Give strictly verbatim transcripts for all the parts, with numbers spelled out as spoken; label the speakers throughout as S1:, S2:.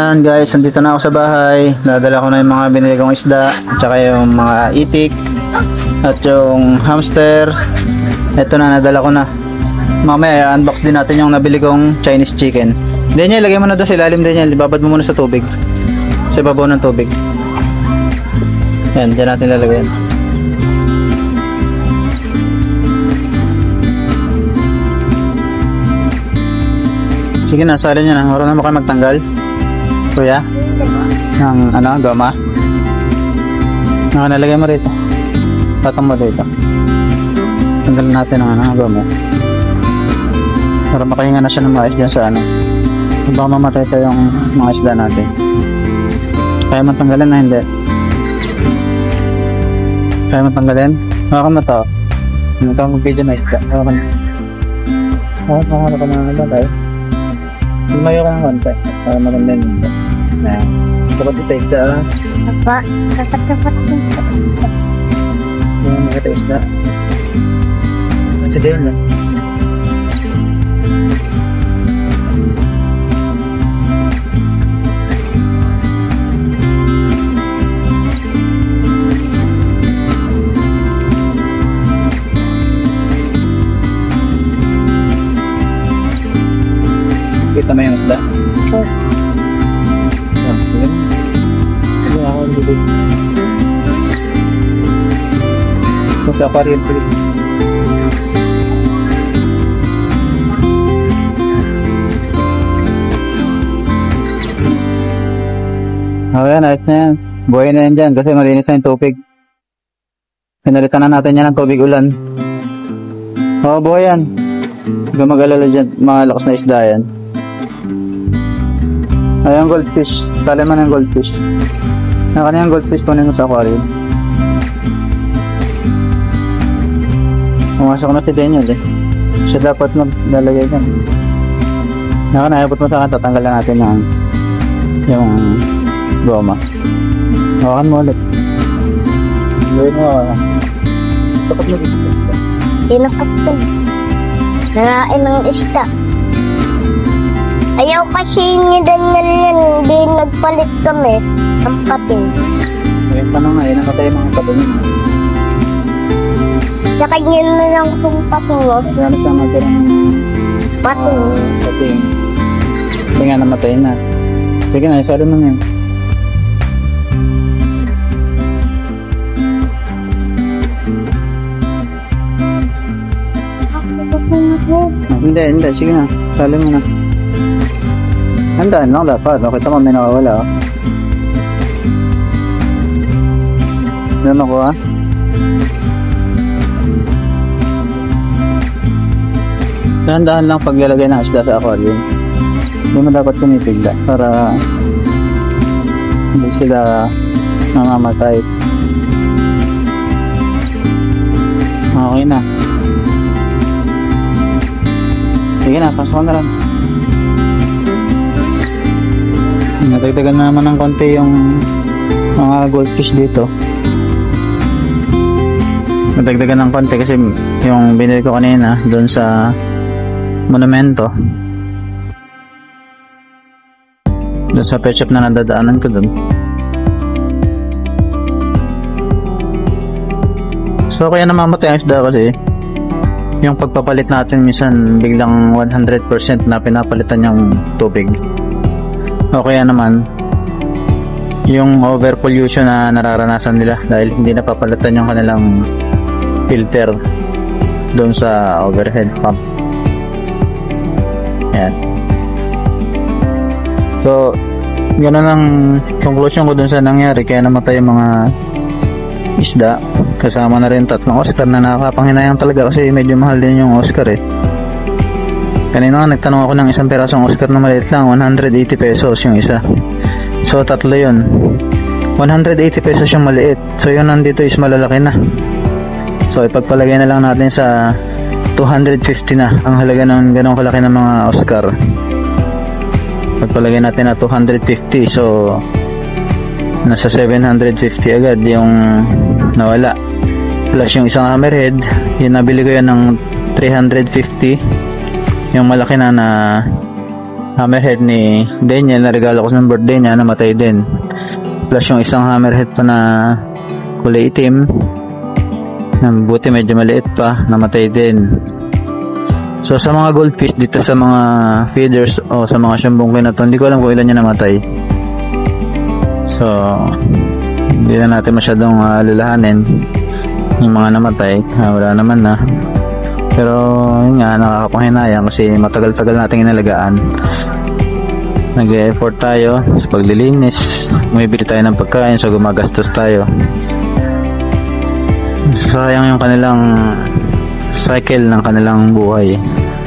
S1: Yan guys, nandito na ako sa bahay. Dadala ko na yung mga binili kong isda, at saka yung mga itik at yung hamster. Ito na, nadala ko na. Mamaya unbox din natin yung nabili kong Chinese chicken. Daniel, lagay mo na doon sa ilalim. Daniel, ibabad mo muna sa tubig, sa babaw ng tubig. Yan, dyan natin lalagyan. Sige na, sali nyo na. Marunong mo kayo magtanggal, kuya, ng ano, goma. Nakanalagay mo rito, patang mo dito. Tanggalin natin ang ano, goma para makahinga na siya ng maayos dyan sa ano. Baka mamatay pa yung mga isda natin. Kaya matanggalin na hindi? Kaya matanggalin? Baka mata. Hindi ka mag-video na isda. Baka makahala ka na naman tayo. Lumayo ka ng konti para maganda yung isda. Ayan. Dapat ito isda lang.
S2: Apa? Kapat-kapat yung isda.
S1: Yung mga isda. Kasi din lang. Kita mo yung isda?
S2: Oo.
S1: Ah, sige. Sige ako ang bibig. Mas aquarium po dito. Oh yan, ayos na yan. Buhay na yan dyan kasi malinis na yung tubig. Pinalitan na natin yan ng tubig ulan. Oo, oh, buhay yan. Huwag kang mag-alala dyan, mga lakas na isda yan. Ayan, goldfish. Tali mo ng goldfish. Naka na yung goldfish, kunin mo sa aquarium. Pumasok na si Daniel eh. Siya dapat maglalagay dyan. Naka na, ayabot mo sa akin, tatanggalan natin yung yung goma. Hawakan mo ulit. Gawin mo hawakan. Dapat mo dito.
S2: Tinakapin. Narain ng isda. Ayaw kasi ni Daniel yan, hindi nagpalit kami ng pating.
S1: Ngayon pa na nga, yun ang katay mga pating.
S2: Sa kanya na lang kung pating mo.
S1: Kaya nasama ka ng
S2: Pating.
S1: uh, pating. Kasi nga namatay na. Sige na, isali mo na yun. Ah, hindi, hindi. Sige na, isali mo na. Handaan lang dapat. Nakita ko may nakawala. Oh. Yan ako ha. Handaan lang paglalagay ng isda sa aquarium. Hindi mo dapat pinipigla para hindi sila mamamatay. Okay na. Sige na, pasok na lang. Natagdagan na naman ng konti yung mga goldfish dito. Natagdagan ng konti kasi yung binili ko kanina doon sa monumento, doon sa pet shop na nadadaanan ko doon. So kaya namamatay ang isda kasi yung pagpapalit natin minsan biglang one hundred percent na pinapalitan yung tubig. O kaya naman yung overpollution na nararanasan nila dahil hindi napapalitan yung kanilang filter doon sa overhead pump. Ayan. So gano'n ang conclusion ko doon sa nangyari, kaya namatay yung mga isda. Kasama na rin tatlong Oscar na nakakapanghinayang talaga kasi medyo mahal din yung Oscar eh. Kanina nga nagtanong ako ng isang perasong Oscar na maliit lang, one hundred eighty pesos yung isa. So tatlo yun, one hundred eighty pesos yung maliit. So yun nandito is malalaki na. So ipagpalagay na lang natin sa two hundred fifty na ang halaga ng ganong kalaki ng mga Oscar. Pagpalagay natin na two hundred fifty, so nasa seven hundred fifty agad yung nawala. Plus yung isang hammerhead, yun nabili ko yan ng three hundred fifty. Yung malaki na na hammerhead ni Daniel na regalo ko sa birthday niya, namatay din. Plus yung isang hammerhead pa na kulay itim, buti medyo maliit pa, namatay din. So sa mga goldfish dito sa mga feeders o sa mga syambongke na to, hindi ko alam kung ilan yung namatay. So hindi na natin masyadong uh, lalahanin yung mga namatay, uh, wala naman na. Pero yun nga, nakakapanghinayang kasi matagal-tagal nating inalagaan. Nag-e-effort tayo sa paglilinis, bumibili tayo ng pagkain, so gumagastos tayo. Sayang yung kanilang cycle ng kanilang buhay.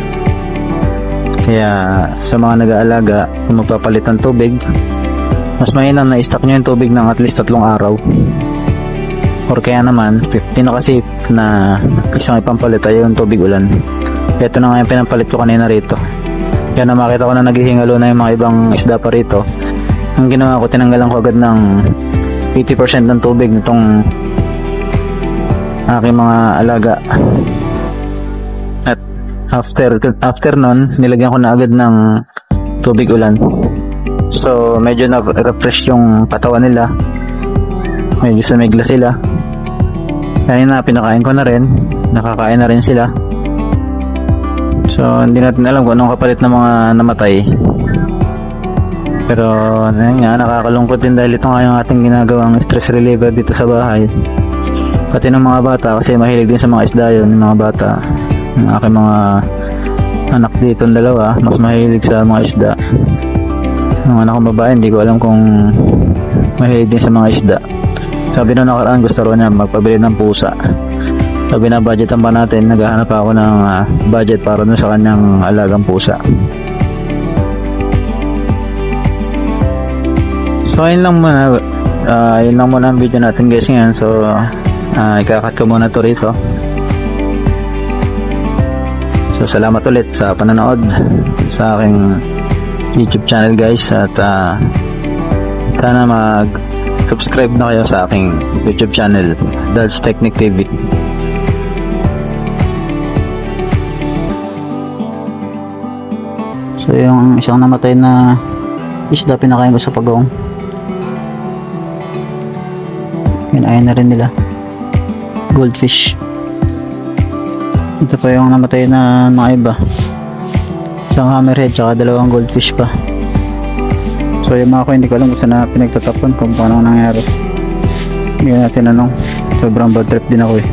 S1: Kaya sa mga nag-aalaga, kung magpapalit ng tubig, mas mainam na i-stock nyo yung tubig ng at least tatlong araw. Or kaya naman, pinaka-safe na isang ipampalit ay yung tubig ulan. Ito na nga yung pinampalit ko kanina rito. Kaya na makita ko na naghihingalo na yung mga ibang isda pa rito. Ang ginawa ko, tinanggalan ko agad ng eighty percent ng tubig nitong aking mga alaga. At after after nun, nilagyan ko na agad ng tubig ulan. So medyo na-refresh yung katawan nila, medyo sumigla sila. Kanina pinakain ko na rin, nakakain na rin sila. So hindi natin alam kung anong kapalit ng mga namatay. Pero yun nga, nakakalungkot din dahil ito nga yung ating ginagawang stress reliever dito sa bahay. Pati ng mga bata, kasi mahilig din sa mga isda yun, yung mga bata. Yung aking mga anak dito, dalawa, mas mahilig sa mga isda. Yung anak kong babae, hindi ko alam kung mahilig din sa mga isda. Sabi nung nakaraan, gusto rin niya magpabili ng pusa. Sabi na budgetan pa natin, naghahanap ako ng uh, budget para dun sa kanyang alagang pusa. So ayun lang muna, uh, ayun lang muna ang video natin guys ngayon. So uh, ikakat ko muna to rito. So salamat ulit sa panonood sa aking YouTube channel guys. At uh, sana mag subscribe na kayo sa aking YouTube channel, Dad's Technic T V. So yung isang namatay na isda, pinakain ko sa pagong. Kinain na rin nila. Goldfish. Ito pa yung namatay na mga iba. Isang hammerhead tsaka dalawang goldfish pa. So yung mga ko, hindi ko alam kung saan na pinagtatapon, kung paano nangyari. Hindi natin anong, sobrang bad trip din ako eh.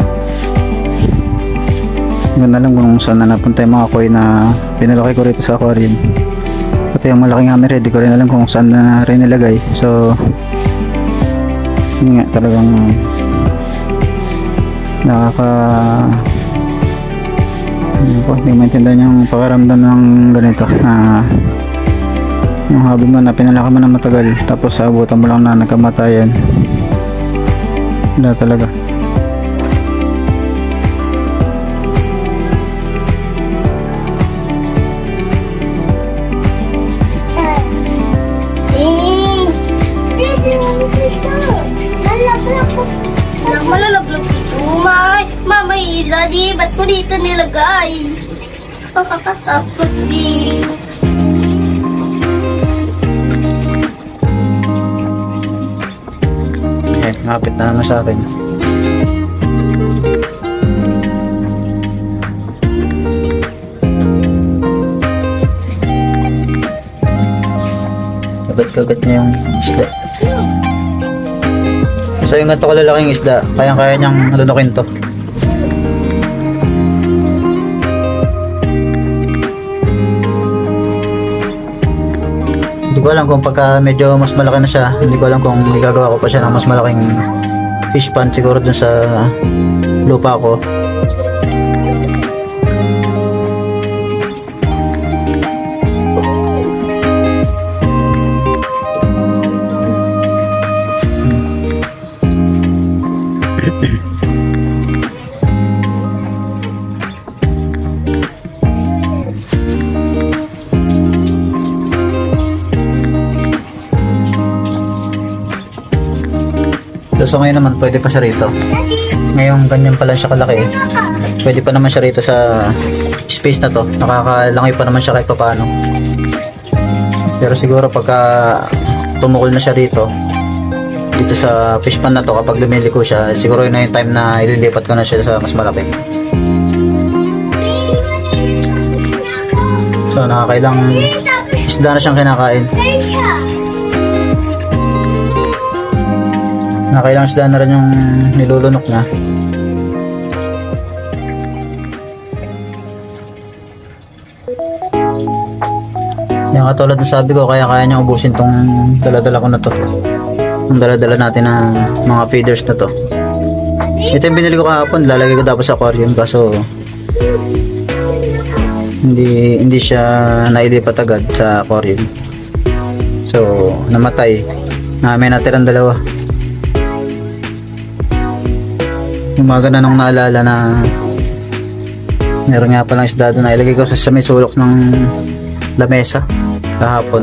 S1: Hindi na alam kung saan na napunta yung mga koy na pinalaki ko rito sa aquarium. Pati yung malaking hammerhead, hindi ko rin alam kung saan na rin nilagay. So yun nga, talagang nakaka hindi ko, hindi maintindihan yung pakaramdam ng ganito na yung hobby mo na pinalaki mo na matagal, tapos abutan mo lang na nagkamatayan. Wala talaga.
S2: Malalaglag dito. May, mamay, daddy, ba't ko dito nilagay? Nakakatakot din.
S1: Eh, ngapit na naman sa akin. Kagat-kagat niya yung isda. So yung ganito kalalaking isda, kayang-kaya niyang lunukin to. Hindi ko alam kung pagka medyo mas malaki na siya, hindi ko alam kung igagawa ko pa siya ng mas malaking fish pond siguro dun sa lupa ko. So ngayon naman pwede pa siya rito. Ngayong ganyan pala siya kalaki, pwede pa naman siya rito sa space na to. Nakakalangoy pa naman siya kahit paano. Pero siguro pagka tumukol na siya dito, dito sa fish pan na to, kapag lumiliko siya, siguro yun na yung time na ililipat ko na siya sa mas malaki. So nakakailang isda na siyang kinakain. Nakakailang isda na rin yung nilulunok niya. Yan, katulad na sabi ko, kaya kaya niya ubusin tong dala-dala ko na to. Yung dala-dala natin ng mga feeders na to. Ito yung binili ko kahapon, lalagay ko dapat sa aquarium, kaso hindi hindi siya nailipat agad sa aquarium. So namatay na, may natirang dalawa. Umaga na nung naalala na meron nga palang isda doon, na ilagay ko sa, sa may sulok ng lamesa kahapon.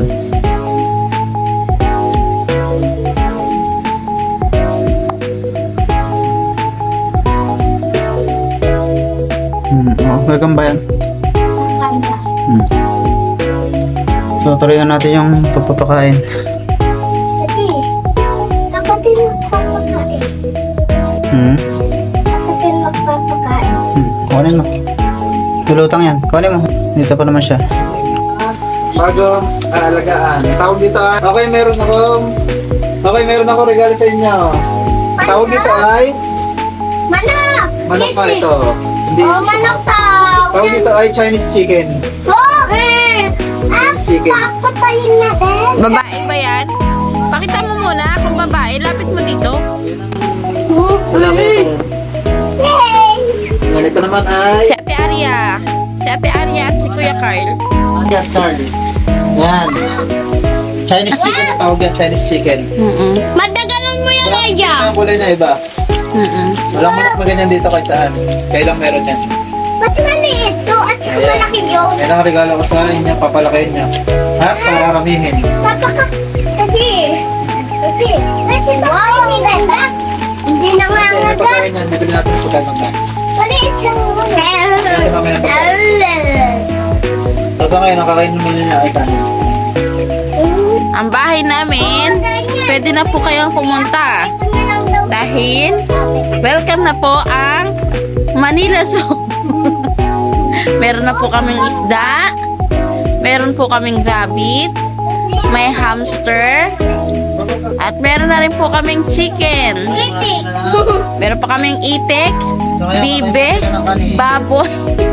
S1: Hmm, oh, welcome ba yan? Hmm. So, tuloy na natin yung pagpapakain.
S2: Ati, ako din magpapakain.
S1: Hmm?
S2: Ako din magpapakain.
S1: Hmm. Kunin mo. Tulutang yan. Kunin mo. Dito pa naman siya. Bagong aalagaan. Tawag dito ay... Okay, meron akong... Okay, meron ako regalo sa inyo. Tawag dito ay...
S2: Manok!
S1: Manok ka ito. Hindi.
S2: Oh, manok daw!
S1: Tawag dito ay Chinese chicken.
S2: Oh! Eh! Ah,
S1: Chicken.
S2: papatayin na din.
S3: Babae ba yan? Pakita mo muna kung babae. Lapit mo dito.
S1: Wala mo ito.
S2: Yay!
S1: Ganito naman ay...
S3: Si Ate Aria. Si Ate Aria at si Kuya Carl.
S1: Yan, Charlie. Yan. Chinese chicken na tawag yan. Chinese chicken.
S3: Mm-mm.
S2: Madagalan mo yan,
S1: Wala
S2: Aya.
S1: ang kulay na iba.
S3: Mm-mm.
S1: Walang manok na ganyan dito kahit saan. Kailang meron yan.
S2: Ba't maliit to at saka
S1: Ayan.
S2: malaki yun?
S1: Yan ang regalo ko sa inyo. Papalakayin niya. Ha? Pakaramihin.
S2: Papaka... Kasi... Kasi... Kasi wow, ang ganda. Hindi na nga
S1: Yan
S2: nga
S1: ang pagkain yan. Bibili natin sa pagkain ng
S2: Maliit lang mo.
S1: Ito kami ng pagkain. Pagka ngayon, nakakainin mo niya ay kanin.
S3: Ang bahay namin, pwede na po kayong pumunta. Dahil, welcome na po ang Manila Zoo. Meron na po kaming isda. Meron po kaming rabbit. May hamster. At meron na rin po kaming chicken. Meron pa kaming itik, bibe, baboy,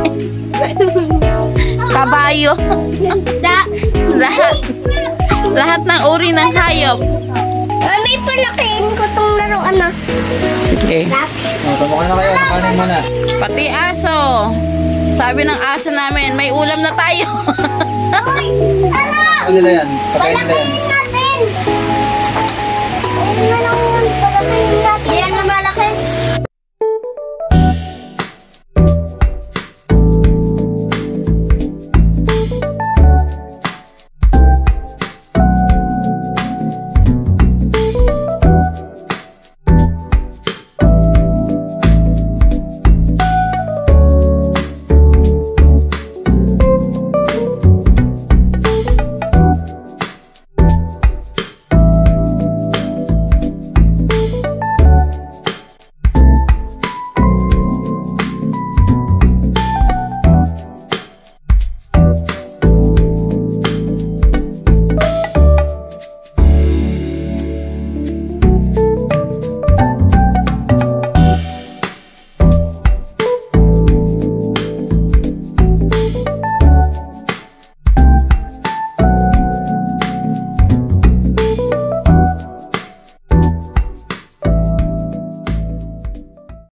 S3: kabayo. Lahat. Lahat ng uri ng hayop.
S2: Ah, may palakiin ko tong laruan na.
S3: Sige.
S1: Oh, Tumukha na kayo. Nakanin mo na.
S3: Pati aso. Sabi ng aso namin, may ulam na tayo.
S2: Uy! Ala!
S1: Ano nila yan? Pagkain nila yan.
S2: Palakiin na